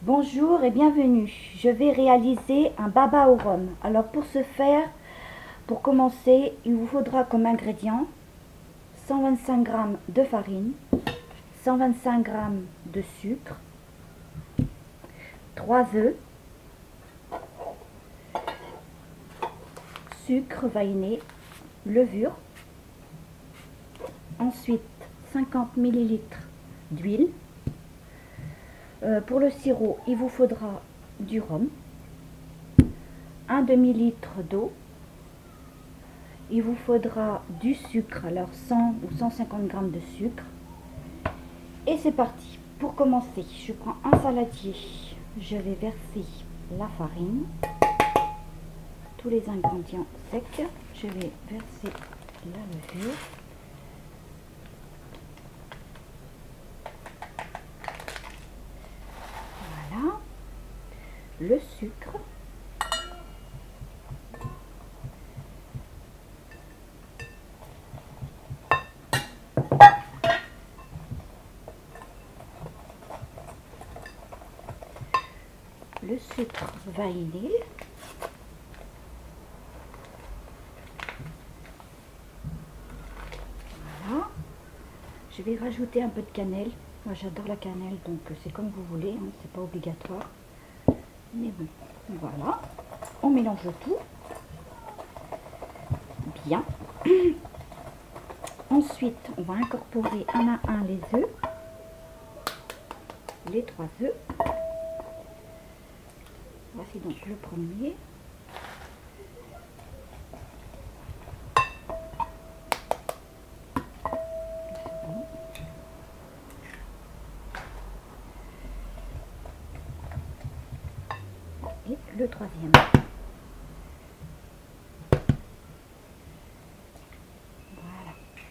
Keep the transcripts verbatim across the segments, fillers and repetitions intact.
Bonjour et bienvenue. Je vais réaliser un baba au rhum. Alors pour ce faire, pour commencer, il vous faudra comme ingrédients cent vingt-cinq grammes de farine, cent vingt-cinq grammes de sucre, trois œufs, sucre vanillé, levure, ensuite cinquante millilitres d'huile. Euh, pour le sirop, il vous faudra du rhum, un demi-litre d'eau, il vous faudra du sucre, alors cent ou cent cinquante grammes de sucre. Et c'est parti. Pour commencer, je prends un saladier, je vais verser la farine, tous les ingrédients secs, je vais verser la levure, voilà, le sucre, le sucre vanillé, voilà. Je vais rajouter un peu de cannelle. Moi j'adore la cannelle, donc c'est comme vous voulez, hein, c'est pas obligatoire. Mais bon, voilà. On mélange tout bien. Ensuite, on va incorporer un à un les œufs, les trois œufs. Voici donc le premier. Et le troisième. Voilà.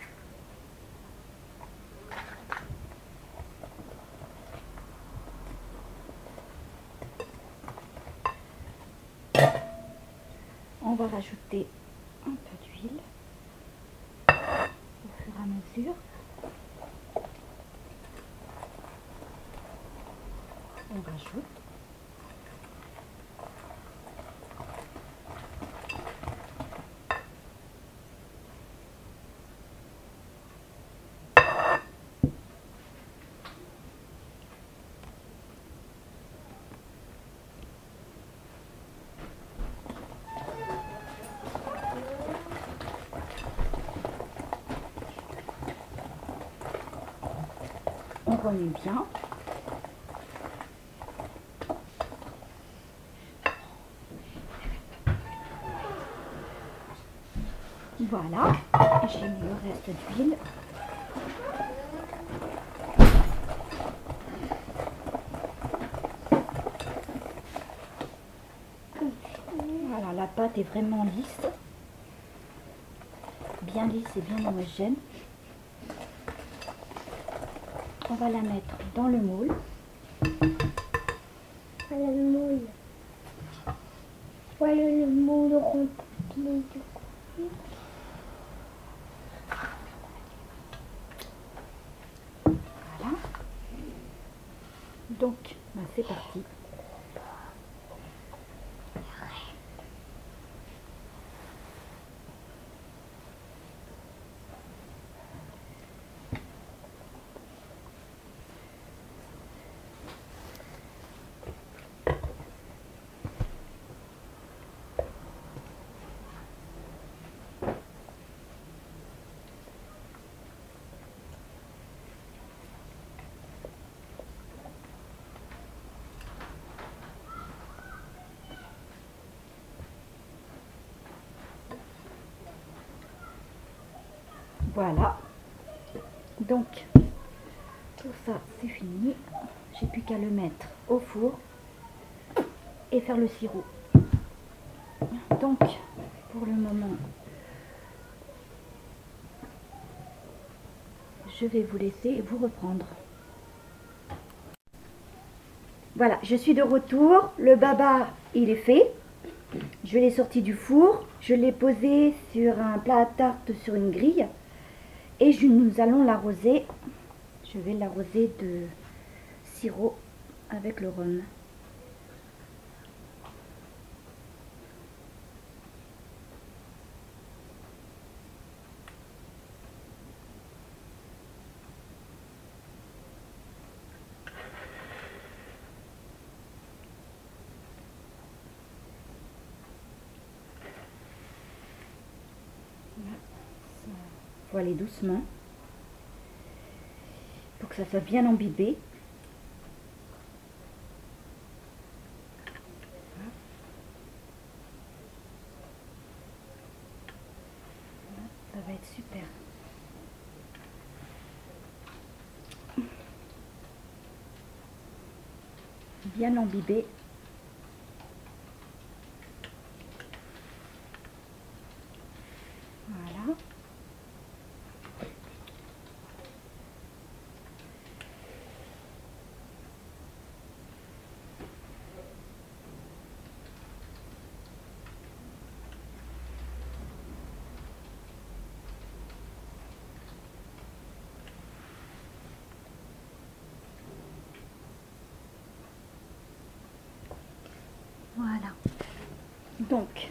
On va rajouter un peu d'huile au fur et à mesure. On rajoute. On remet bien. Voilà, j'ai mis le reste d'huile. Voilà, la pâte est vraiment lisse, bien lisse et bien homogène. On va la mettre dans le moule. Voilà le moule. Voilà le moule rempli. Voilà. Donc, ben c'est parti. Voilà, donc tout ça c'est fini, j'ai plus qu'à le mettre au four et faire le sirop. Donc pour le moment je vais vous laisser et vous reprendre. Voilà, je suis de retour, le baba il est fait, je l'ai sorti du four, je l'ai posé sur un plat à tarte sur une grille. Et je, nous allons l'arroser, je vais l'arroser de sirop avec le rhum. faut aller doucement pour que ça soit bien imbibé. Ça va être super. Bien imbibé. Voilà. Voilà. Donc,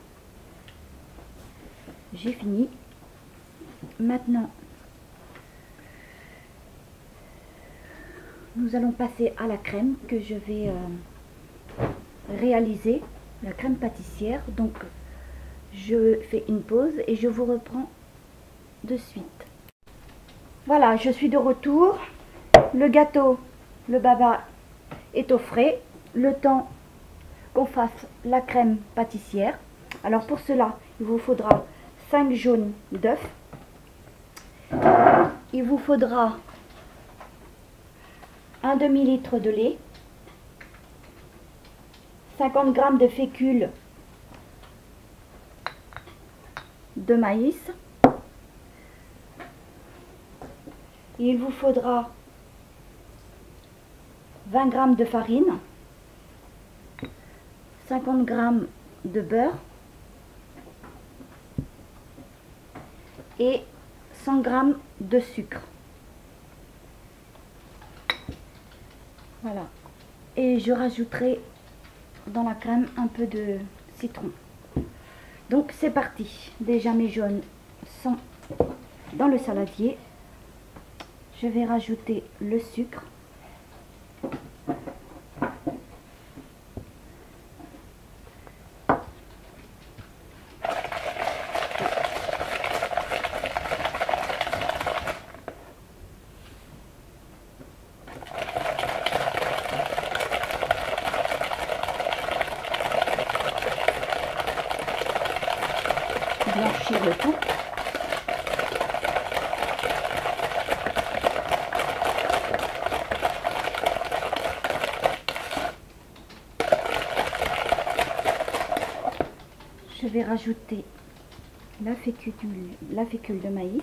j'ai fini. Maintenant, nous allons passer à la crème que je vais euh, réaliser, la crème pâtissière. Donc, je fais une pause et je vous reprends de suite. Voilà, je suis de retour. Le gâteau, le baba est au frais. Le temps qu'on fasse la crème pâtissière. Alors pour cela, il vous faudra cinq jaunes d'œufs. Il vous faudra un demi-litre de lait, cinquante grammes de fécule de maïs. Il vous faudra vingt grammes de farine, cinquante grammes de beurre et cent grammes de sucre. Voilà. Et je rajouterai dans la crème un peu de citron. Donc c'est parti. Déjà mes jaunes sont dans le saladier. Je vais rajouter le sucre. Blanchir le tout. Je vais rajouter la fécule, la fécule de maïs,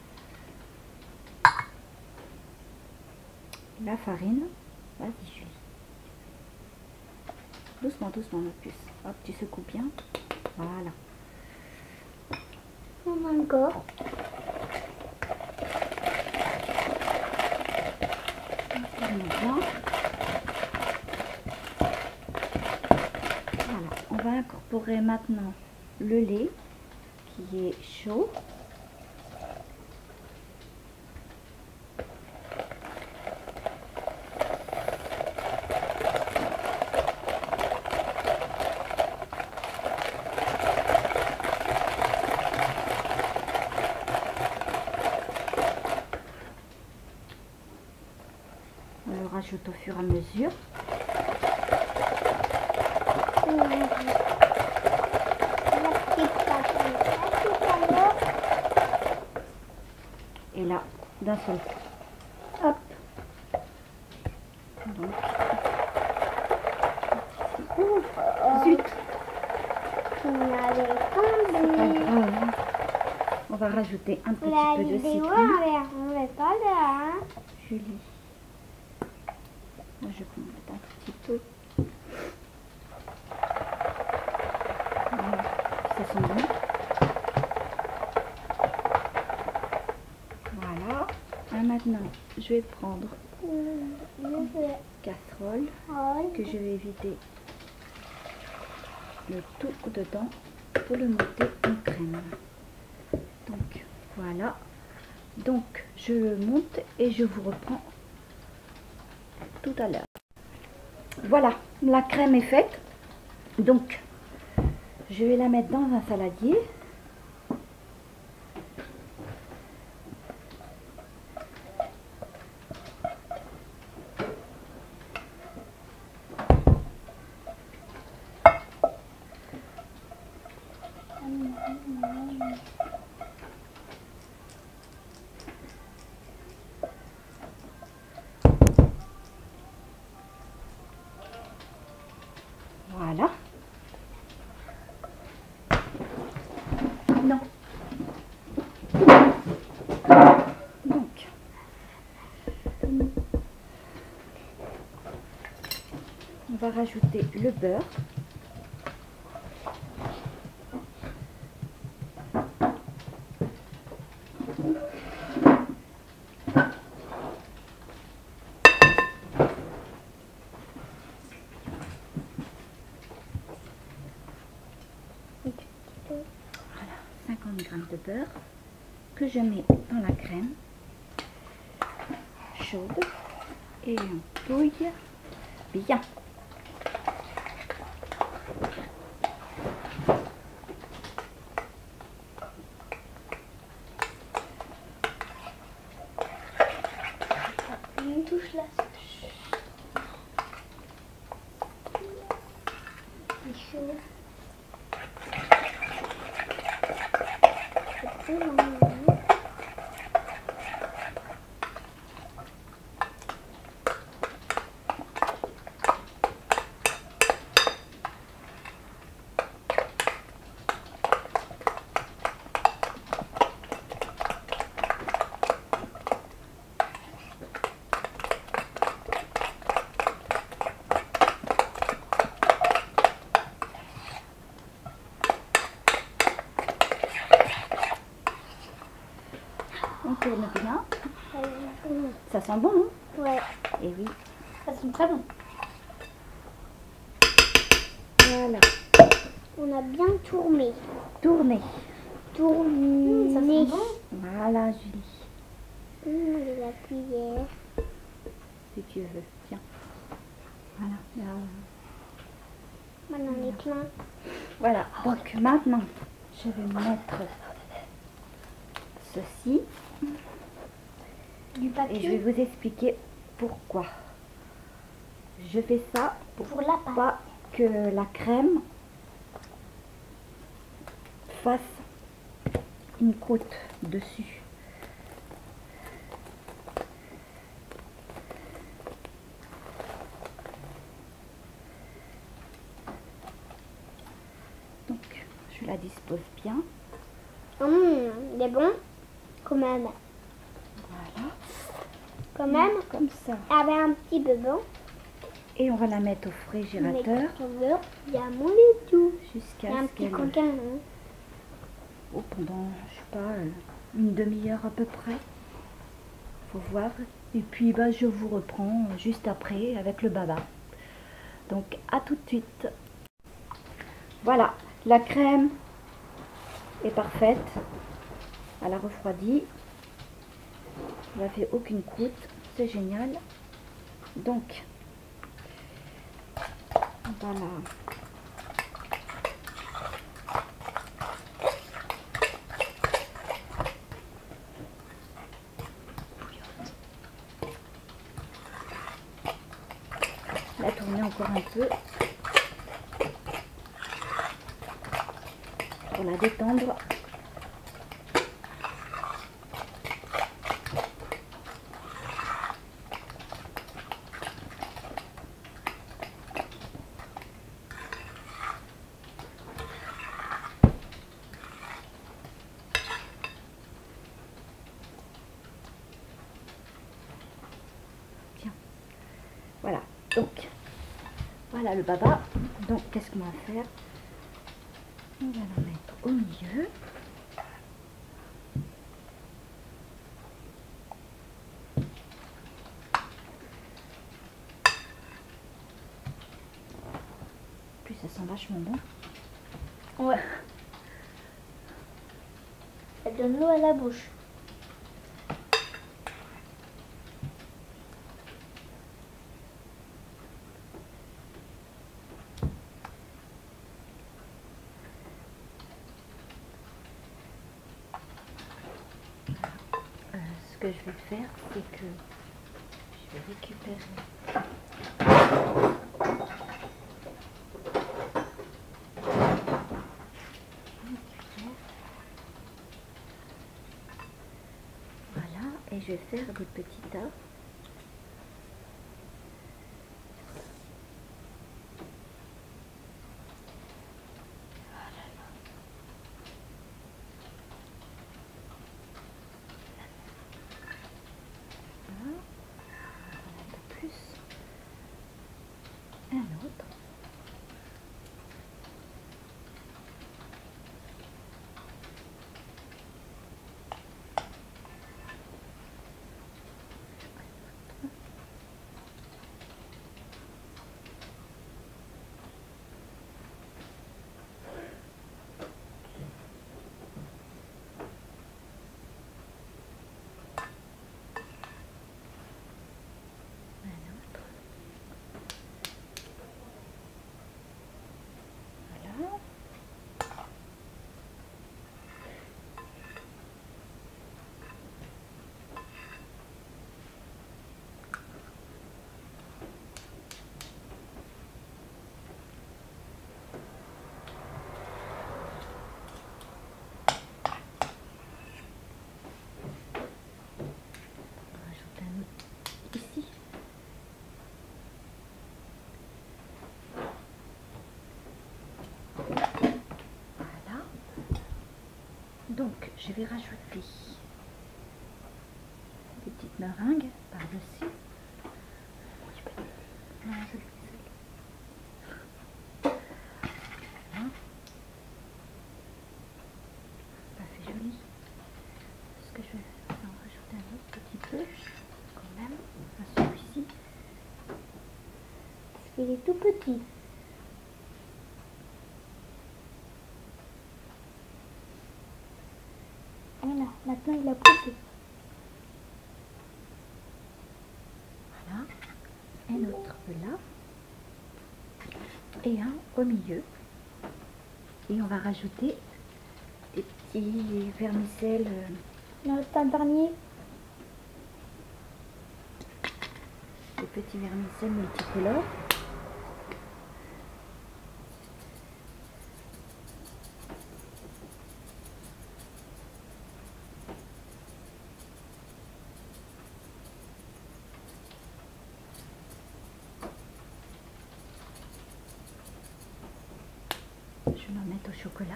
la farine. Vas-y Julie. Doucement, doucement ma puce. Hop, tu secoues bien. Voilà. Encore. Bien. Voilà, on va incorporer maintenant le lait qui est chaud. On le rajoute au fur et à mesure. Et là, d'un seul coup. Hop. Donc. Ouh, zut. On avait C'est pas grave. On va rajouter un petit la peu de vidéo, citron. on n'est pas là. Hein. Julie. Moi, je vais mettre un petit peu. Voilà, ça sent bon. Voilà. Et maintenant, je vais prendre une casserole que je vais vider le tout dedans pour le monter en crème. Donc, voilà. Donc, je le monte et je vous reprends tout à l'heure. Voilà, la crème est faite. Donc, je vais la mettre dans un saladier. Voilà. Non. Donc, on va rajouter le beurre. Voilà, cinquante grammes de beurre que je mets dans la crème chaude et on touille bien. Une touche là. C'est chaud. C'est trop long. On tourne bien. Euh, Ça sent bon, hein? Ouais, Et oui. ça sent très bon. Voilà. On a bien tourné. Tournez. Tourné. Ça sent bon. Voilà, Julie. Mmh, la cuillère. Si tu veux. Tiens. Voilà. Là. Maintenant les plein. Voilà. Donc maintenant, je vais mettre ceci. Du Et papier. je vais vous expliquer pourquoi. Je fais ça pour, Pour la pâte. pas que la crème fasse une croûte dessus. Donc, je la dispose bien. Mmh, il est bon. Quand même. Voilà. Quand même. Comme ça. Avec un petit peu bon. Et on va la mettre au frigérateur Il y a mon et tout. Il y jusqu'à a un ce petit qu'elle... coquin. Hein. Oh, pendant, je sais pas, euh, une demi-heure à peu près. Faut voir. Et puis, bah, je vous reprends juste après avec le baba. Donc, à tout de suite. Voilà, la crème est parfaite. Elle a refroidi. Elle n'a fait aucune croûte. C'est génial. Donc, voilà. La tourner encore un peu pour la détendre. Tiens, voilà. Donc, voilà le baba. Donc, qu'est-ce qu'on va faire? On va la mettre au milieu. Puis ça sent vachement bon. Ouais. Ça donne l'eau à la bouche. Euh, ce que je vais faire, c'est que je vais récupérer voilà, et je vais faire des petits tas. Un autre. Ici. Voilà. Donc, je vais rajouter des petites meringues par-dessus. Non, je le fais. Voilà. Ça fait joli. Est-ce que je vais en rajouter un autre petit peu quand même, à celui-ci. Parce qu'il est tout petit. Voilà, maintenant il a poussé. Voilà, un autre là et un au milieu. Et on va rajouter des petits vermicelles. Non, c'est un dernier. Des petits vermicelles multicolores. Je vais en mettre au chocolat.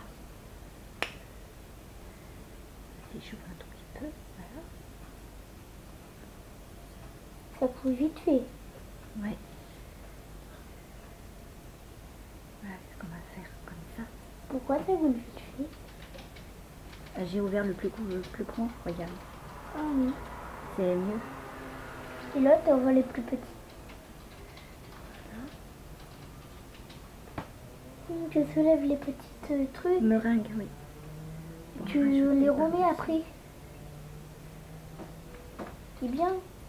Si j'ouvre un tout petit peu, voilà. Ça pousse vite fait. Ouais. Voilà ce qu'on va faire comme ça. Pourquoi ça pousse vite fait? J'ai ouvert le plus, le plus grand, regarde. Ah oui. C'est mieux. Et là, on voit les plus petits. Voilà. Tu soulèves les petites euh, trucs. Meringue, oui. Bon, Tu les remets après. C'est bien.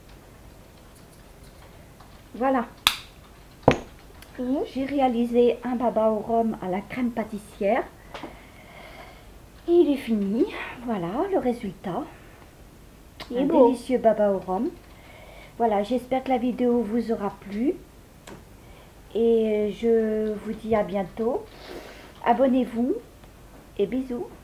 Voilà. Fini. J'ai réalisé un baba au rhum à la crème pâtissière. Il est fini. Voilà le résultat. Il est Un beau. délicieux baba au rhum. Voilà, j'espère que la vidéo vous aura plu. Et je vous dis à bientôt. Abonnez-vous et bisous.